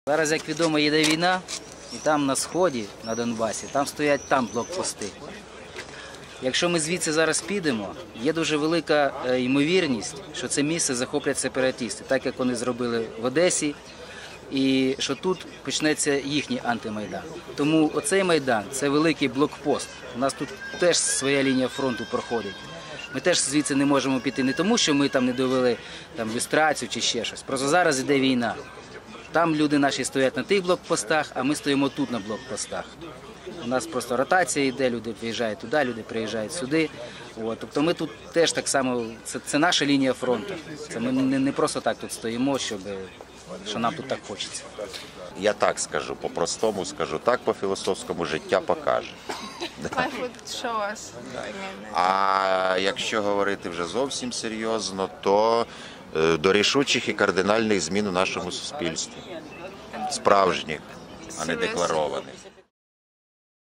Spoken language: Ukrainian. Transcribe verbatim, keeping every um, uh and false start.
Зараз, як відомо, йде війна, і там на сході, на Донбасі, там стоять там блокпости. Якщо ми звідси зараз підемо, є дуже велика ймовірність, що це місце захоплять сепаратисти, так як вони зробили в Одесі, і що тут почнеться їхній антимайдан. Тому оцей майдан – це великий блокпост. У нас тут теж своя лінія фронту проходить. Ми теж звідси не можемо піти не тому, що ми там не довели там, люстрацію чи ще щось. Просто зараз йде війна. Там люди наші стоять на тих блокпостах, а ми стоїмо тут на блокпостах. У нас просто ротація йде, люди приїжджають туди, люди приїжджають сюди. От. Тобто ми тут теж так само, це, це наша лінія фронту. Це ми не, не просто так тут стоїмо, щоб, що нам тут так хочеться. Я так скажу, по-простому скажу, так по-філософському життя покаже. Life would show us. А якщо говорити вже зовсім серйозно, то до рішучих і кардинальних змін у нашому суспільстві. Справжніх, а не декларованих.